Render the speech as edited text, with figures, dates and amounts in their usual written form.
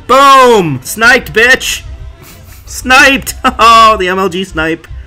Boom! Sniped, bitch! Sniped! Oh, the MLG snipe.